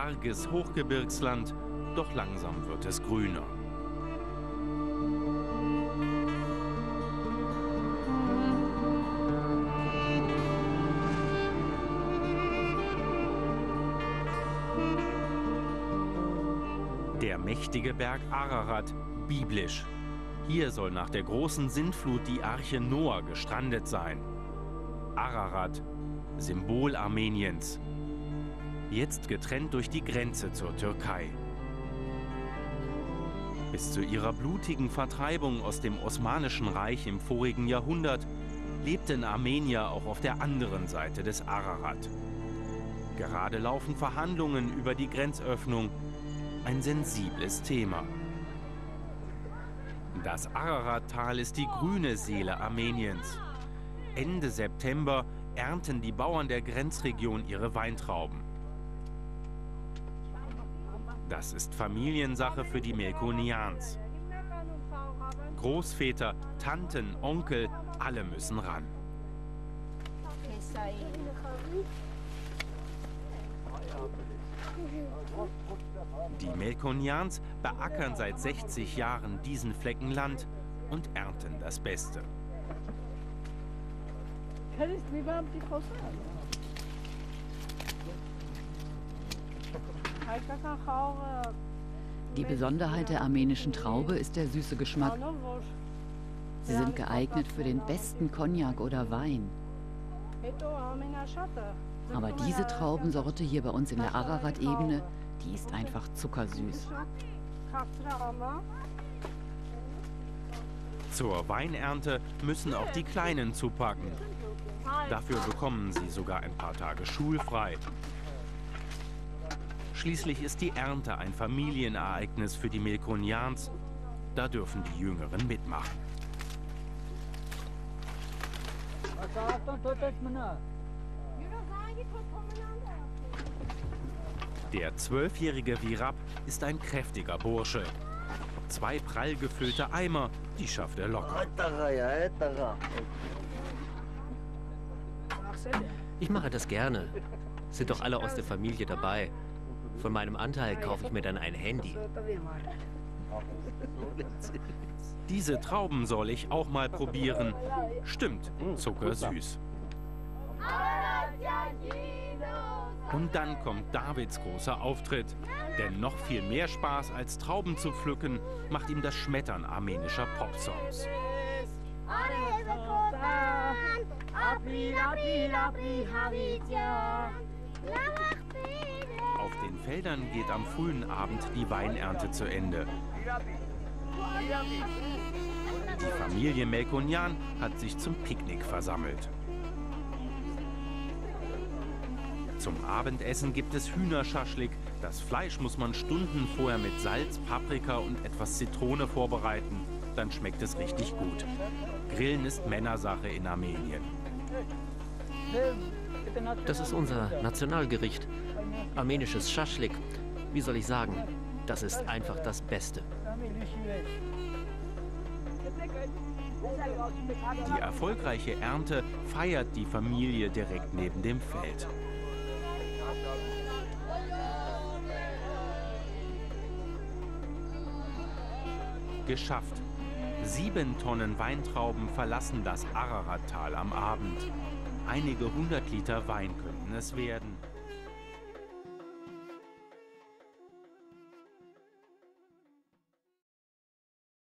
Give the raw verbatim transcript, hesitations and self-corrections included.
karges Hochgebirgsland, doch langsam wird es grüner. Der mächtige Berg Ararat, biblisch. Hier soll nach der großen Sintflut die Arche Noah gestrandet sein. Ararat, Symbol Armeniens. Jetzt getrennt durch die Grenze zur Türkei. Bis zu ihrer blutigen Vertreibung aus dem Osmanischen Reich im vorigen Jahrhundert lebten Armenier auch auf der anderen Seite des Ararat. Gerade laufen Verhandlungen über die Grenzöffnung. Ein sensibles Thema. Das Ararat-Tal ist die grüne Seele Armeniens. Ende September ernten die Bauern der Grenzregion ihre Weintrauben. Das ist Familiensache für die Melkonians. Großväter, Tanten, Onkel, alle müssen ran. Die Melkonians beackern seit sechzig Jahren diesen Flecken Land und ernten das Beste. Die Besonderheit der armenischen Traube ist der süße Geschmack. Sie sind geeignet für den besten Cognac oder Wein. Aber diese Traubensorte hier bei uns in der Ararat-Ebene, die ist einfach zuckersüß. Zur Weinernte müssen auch die Kleinen zupacken. Dafür bekommen sie sogar ein paar Tage schulfrei. Schließlich ist die Ernte ein Familienereignis für die Melkonians. Da dürfen die Jüngeren mitmachen. Der zwölfjährige Virab ist ein kräftiger Bursche. Zwei prall gefüllte Eimer, die schafft er locker. Ich mache das gerne. Sind doch alle aus der Familie dabei. Von meinem Anteil kaufe ich mir dann ein Handy. Diese Trauben soll ich auch mal probieren. Stimmt, zuckersüß. Und dann kommt Davids großer Auftritt. Denn noch viel mehr Spaß als Trauben zu pflücken, macht ihm das Schmettern armenischer Popsongs. Auf den Feldern geht am frühen Abend die Weinernte zu Ende. Die Familie Melkonian hat sich zum Picknick versammelt. Zum Abendessen gibt es Hühnerschaschlik. Das Fleisch muss man Stunden vorher mit Salz, Paprika und etwas Zitrone vorbereiten. Dann schmeckt es richtig gut. Grillen ist Männersache in Armenien. Das ist unser Nationalgericht. Armenisches Schaschlik. Wie soll ich sagen? Das ist einfach das Beste. Die erfolgreiche Ernte feiert die Familie direkt neben dem Feld. Geschafft. Sieben Tonnen Weintrauben verlassen das Ararat-Tal am Abend. Einige hundert Liter Wein könnten es werden.